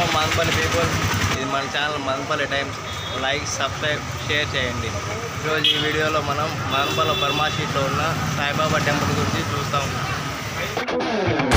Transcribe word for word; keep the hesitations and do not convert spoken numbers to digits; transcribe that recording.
Madanapalle people, ఇది మన channel Madanapalli Times. Like, subscribe, share చేయండి. ఈరోజు ఈ వీడియోలో మనం మదనపల్లి బర్మా షీట్లో ఉన్న సాయిబాబా టెంపుల్ గురించి చూస్తాం.